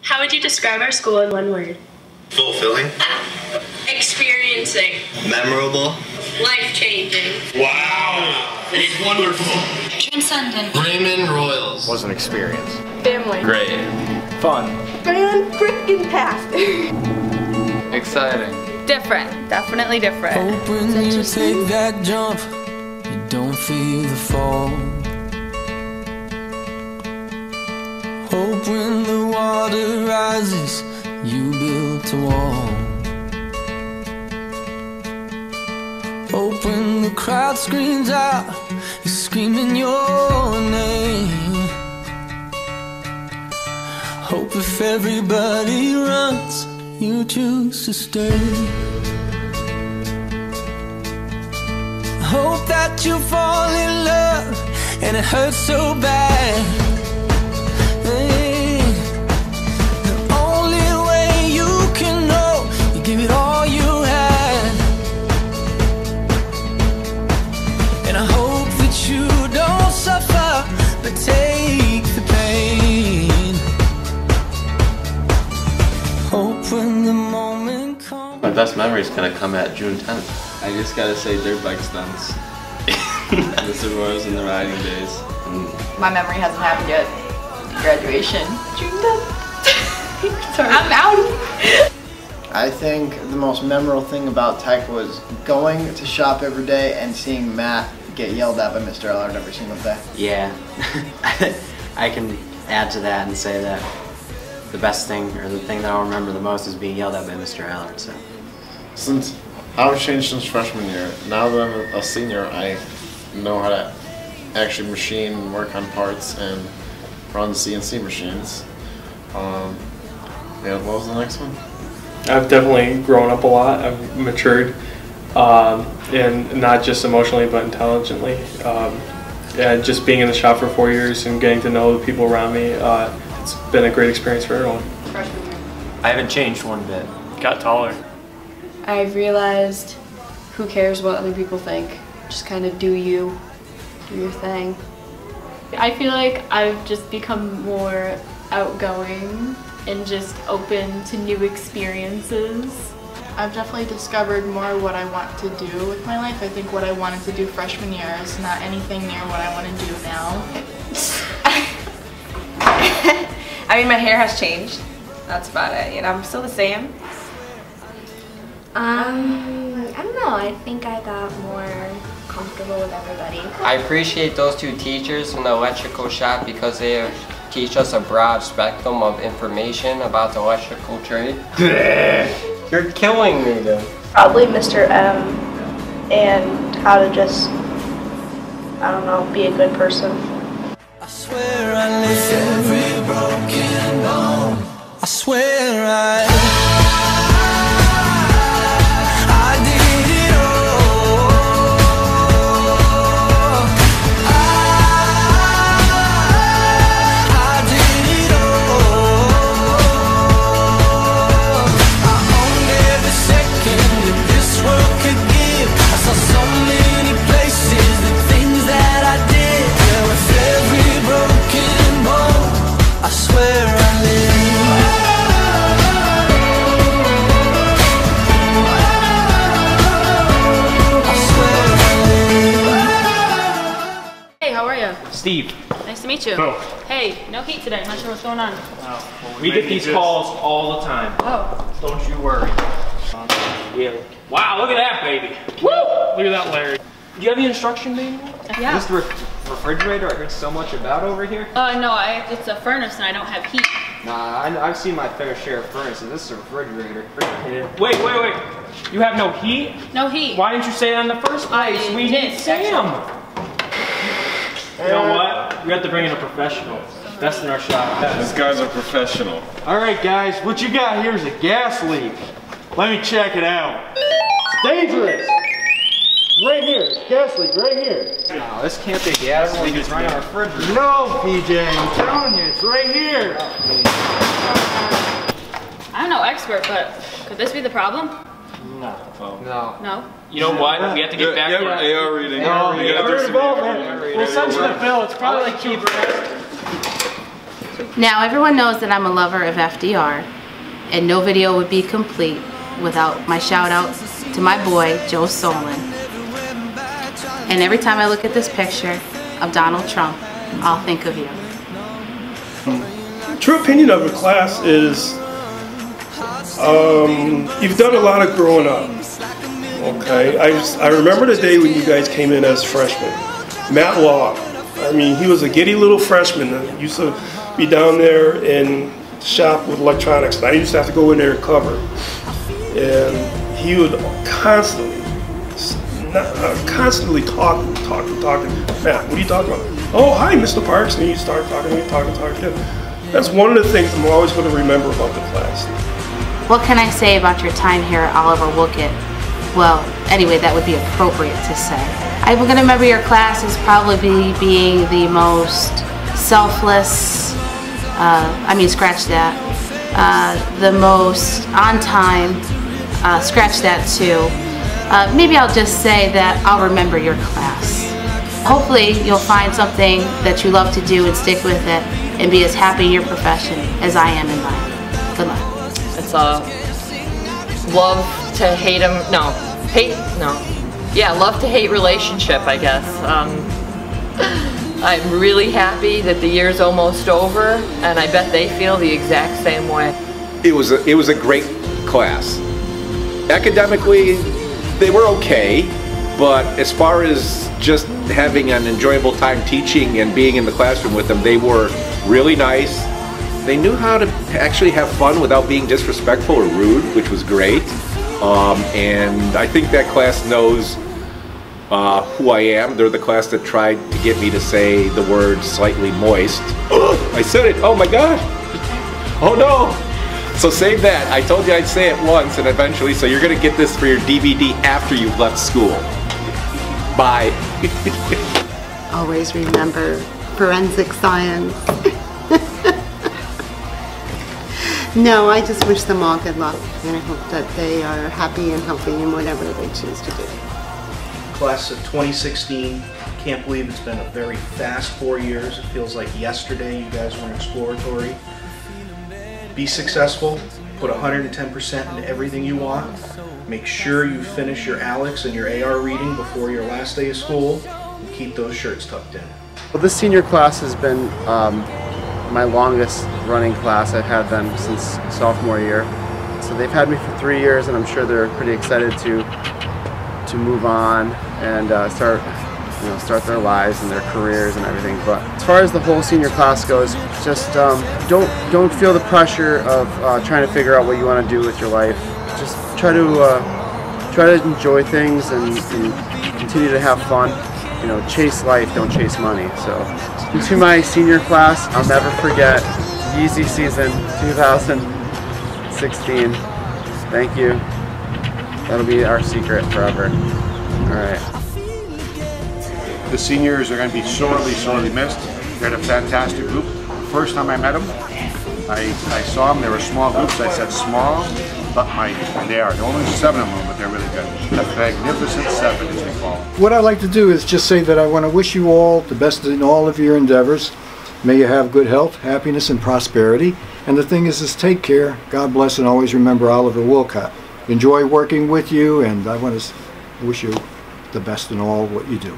How would you describe our school in one word? Fulfilling. Experiencing. Memorable. Life-changing. Wow! It's wonderful. Transcendent. Raymond Royals. Was an experience. Family. Great. Fun. Fan-frickin-tastic. Exciting. Different. Definitely different. Hope when you take that jump, you don't feel the fall. Hope when the water rises, you built a wall. Hope when the crowd screams out, you're screaming your name. Hope if everybody runs, you choose to stay. Hope that you fall in love and it hurts so bad. Hey, the only way you can know, you give it all you had. And I hope that you don't suffer, but take the pain. Hope when the moment comes. My best memory is gonna come at June 10th. I just gotta say dirt bike stunts. Mr. Royals in the riding days. My memory hasn't happened yet. Graduation. June 10th. Sorry. I'm out. I think the most memorable thing about tech was going to shop every day and seeing Matt get yelled at by Mr. Ellard every single day. Yeah, I can add to that and say that the best thing, or the thing that I'll remember the most, is being yelled at by Mr. Allard. So, Since I've changed since freshman year, now that I'm a senior, I know how to actually machine and work on parts and run CNC machines. Yeah, what was the next one? I've definitely grown up a lot. I've matured, and not just emotionally but intelligently. And just being in the shop for 4 years and getting to know the people around me, it's been a great experience for everyone. I haven't changed one bit. Got taller. I've realized who cares what other people think. Just kind of do you, do your thing. I feel like I've just become more outgoing and just open to new experiences. I've definitely discovered more what I want to do with my life. I think what I wanted to do freshman year is not anything near what I want to do now. I mean, my hair has changed. That's about it. You know, I'm still the same. I don't know. I think I got more comfortable with everybody. I appreciate those two teachers from the electrical shop because they teach us a broad spectrum of information about the electrical trade. You're killing me, dude. Probably Mr. M and how to just, I don't know, be a good person. I swear I live every broken bone. I swear I did it all. I did it all. I owned every second that this world could give. I saw so many places, the things that I did. Yeah, with every broken bone, I swear I live. Steve. Nice to meet you. Oh. Hey, no heat today. I'm not sure what's going on. Oh, well, we get these calls all the time. Oh. Don't you worry. Yeah. Wow, look at that baby. Woo! Look at that Larry. Do you have the instruction manual? Yeah. Is this the refrigerator I heard so much about over here? No, it's a furnace and I don't have heat. Nah, I've seen my fair share of furnaces. This is a refrigerator. Wait. You have no heat? No heat. Why didn't you say that in the first place? We need Sam. You know what? We have to bring in a professional. Best in our shop. This guy's a professional. Alright guys, what you got here is a gas leak. Let me check it out. It's dangerous! Right here, gas leak right here. No, this can't be a gas leak, it's right on our refrigerator. No, PJ, I'm telling you, it's right here. I'm no expert, but could this be the problem? No. No? You know what? We have to get back to that. AR reading. We'll send you the bill. It's probably like cheaper. So Now everyone knows that I'm a lover of FDR, and no video would be complete without my shout out to my boy Joe Solon. And every time I look at this picture of Donald Trump, I'll think of you. True opinion of the class is you've done a lot of growing up. Okay, I remember the day when you guys came in as freshmen. Matt Law, I mean, he was a giddy little freshman that used to be down there in the shop with electronics, and I used to have to go in there and cover. And he would constantly talking. Matt, what are you talking about? Oh, hi, Mr. Parks. And he started talking, talking. That's one of the things I'm always going to remember about the class. What can I say about your time here at Oliver Wolcott? Well, anyway, that would be appropriate to say. I'm going to remember your class as probably being the most selfless, scratch that, the most on time, scratch that too. Maybe I'll just say that I'll remember your class. Hopefully you'll find something that you love to do and stick with it and be as happy in your profession as I am in mine. Good luck. It's a love to hate love to hate relationship, I guess. I'm really happy that the year's almost over, and I bet they feel the exact same way. It was a great class. Academically, they were okay, but as far as just having an enjoyable time teaching and being in the classroom with them, they were really nice. They knew how to actually have fun without being disrespectful or rude, which was great. And I think that class knows who I am. They're the class that tried to get me to say the word slightly moist. I said it, oh my God. Oh no. So save that. I told you I'd say it once and eventually, so you're gonna get this for your DVD after you've left school. Bye. Always remember forensic science. No, I just wish them all good luck, and I hope that they are happy and healthy in whatever they choose to do. Class of 2016, can't believe it's been a very fast 4 years. It feels like yesterday you guys were exploratory. Be successful, put 110% into everything you want. Make sure you finish your ALEX and your AR reading before your last day of school, and keep those shirts tucked in. Well, this senior class has been my longest running class. I've had them since sophomore year. So they've had me for 3 years, and I'm sure they're pretty excited to move on and start their lives and their careers and everything. But as far as the whole senior class goes, just don't feel the pressure of trying to figure out what you want to do with your life. Just try to enjoy things and continue to have fun. You know, chase life, don't chase money. So, to my senior class, I'll never forget Yeezy season 2016. Thank you. That'll be our secret forever. All right. The seniors are going to be sorely missed. They're a fantastic group. First time I met them, I saw them. They were small groups. I said small, but mighty. And they are. There are only 7 of them, but they're really good. The Magnificent 7, as they call them. What I'd like to do is just say that I want to wish you all the best in all of your endeavors. May you have good health, happiness, and prosperity. And the thing is take care. God bless, and always remember Oliver Wolcott. Enjoy working with you, and I want to wish you the best in all what you do.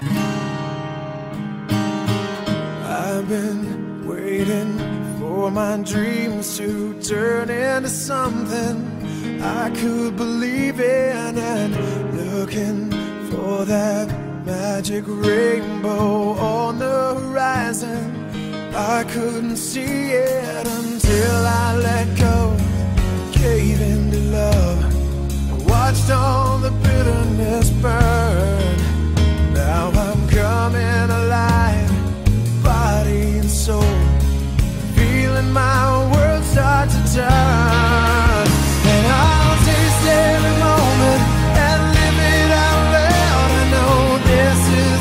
I've been waiting for my dreams to turn into something I could believe in, and looking for that magic rainbow on the horizon. I couldn't see it until I let go, gave in to love. I watched all the bitterness burn. Now I'm coming alive, body and soul, feeling my world start to turn. And I'll taste every moment and live it out loud. I know this is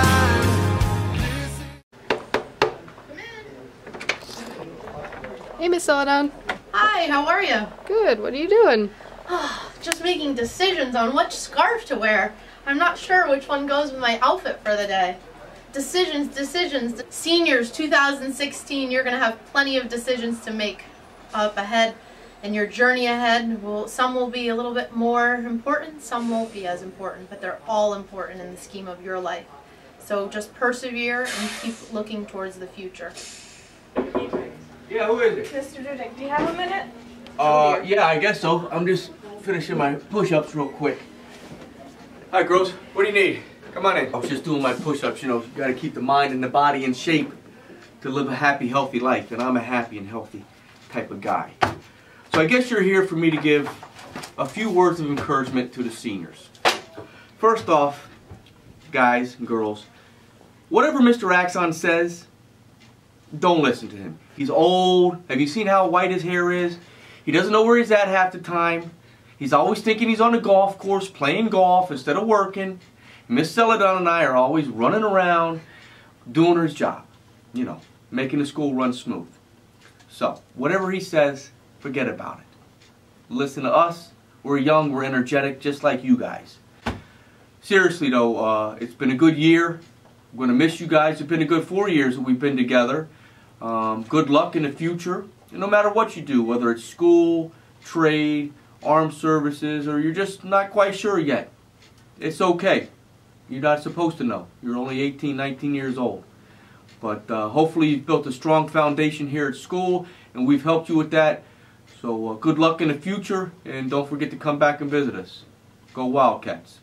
the time. Hey, Miss Celadon. Hi, how are you? Good. What are you doing? Just making decisions on which scarf to wear. I'm not sure which one goes with my outfit for the day. Decisions. Seniors 2016, you're going to have plenty of decisions to make up ahead in your journey ahead. Some will be a little bit more important, some won't be as important, but they're all important in the scheme of your life. So just persevere and keep looking towards the future. Yeah, who is it? Mr. Dudek, do you have a minute? Yeah, I guess so. I'm just finishing my push-ups real quick. Hi, girls. What do you need? Come on in. I was just doing my push-ups. You know, you gotta keep the mind and the body in shape to live a happy, healthy life. And I'm a happy and healthy type of guy. So I guess you're here for me to give a few words of encouragement to the seniors. First off, guys and girls, whatever Mr. Axon says, don't listen to him. He's old. Have you seen how white his hair is? He doesn't know where he's at half the time. He's always thinking he's on the golf course playing golf instead of working. Miss Celadon and I are always running around doing his job. You know, making the school run smooth. So, whatever he says, forget about it. Listen to us. We're young, we're energetic, just like you guys. Seriously though, it's been a good year. I'm going to miss you guys. It's been a good 4 years that we've been together. Good luck in the future. And no matter what you do, whether it's school, trade, armed services, or you're just not quite sure yet, it's okay. You're not supposed to know. You're only 18, 19 years old. But hopefully you've built a strong foundation here at school, and we've helped you with that. So good luck in the future, and don't forget to come back and visit us. Go Wildcats.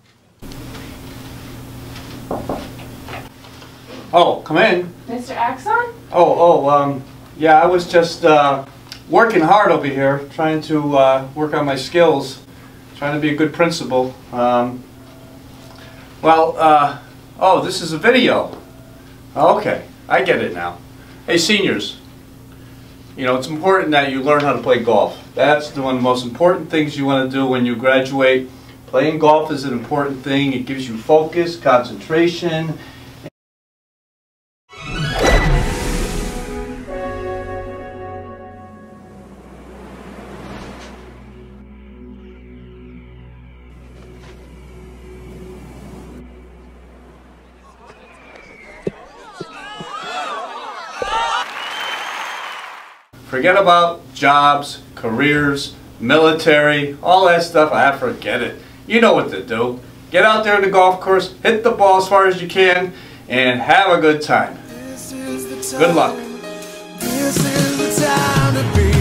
Oh, come in. Mr. Axon? Yeah, I was just working hard over here, trying to work on my skills, trying to be a good principal. Oh, this is a video. Okay, I get it now. Hey, seniors, you know, it's important that you learn how to play golf. That's one of the most important things you want to do when you graduate. Playing golf is an important thing. It gives you focus, concentration. Forget about jobs, careers, military, all that stuff. Forget it. You know what to do. Get out there in the golf course, hit the ball as far as you can, and have a good time. Good luck. This is the time to be